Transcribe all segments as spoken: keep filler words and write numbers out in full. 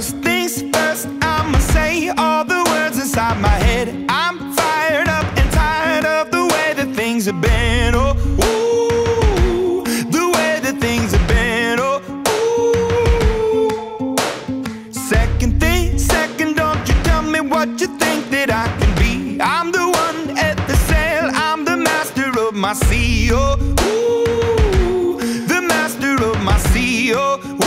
First things first, I'ma say all the words inside my head. I'm fired up and tired of the way that things have been. Oh, ooh, the way that things have been. Oh, ooh. Second thing, second, don't you tell me what you think that I can be. I'm the one at the sail, I'm the master of my sea. Oh, ooh, the master of my sea. Oh, ooh.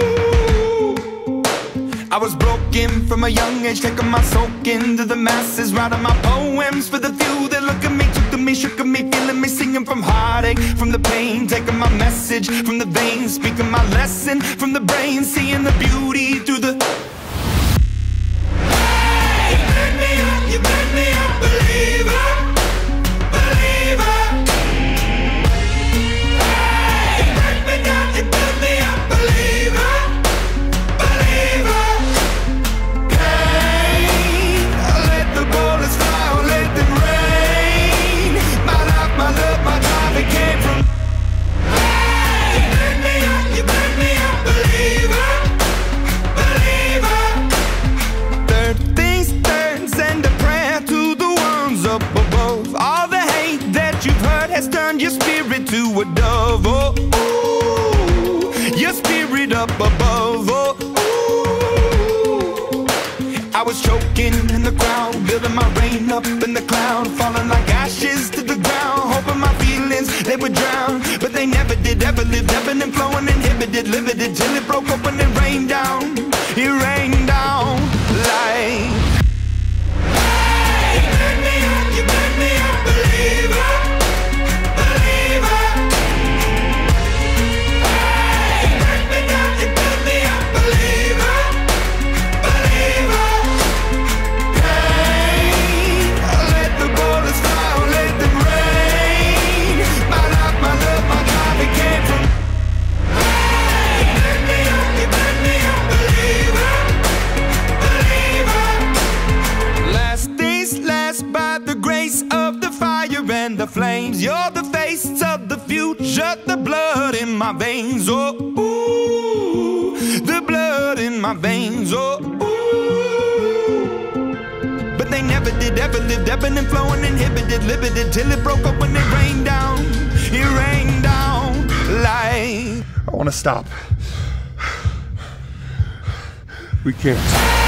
I was broken from a young age, taking my soak into the masses, writing my poems for the few that look at me, took to me, shook at me, feeling me, singing from heartache, from the pain, taking my message from the veins, speaking my lesson from the brain, seeing the beauty through the. Hey, you burn me up, you burn me up, believer, believer. Hey, you burn me down, you burn me up, believer, believer. Your spirit to a dove, oh, ooh, your spirit up above, oh, ooh. I was choking in the crowd, building my rain up in the cloud, falling like ashes to the ground, hoping my feelings, they would drown, but they never did, ever lived, ebbing and flowing, inhibited, limited, till it broke up when it rained down, it rained down like. Hey, you burn me up, you burn me up, believer. The flames, you're the face of the future, the blood in my veins, oh, ooh, the blood in my veins, oh, ooh. But they never did, ever lived, ebbing and flowing, inhibited, limited, till it broke up when it rained down, it rained down like. I want to stop. We can't.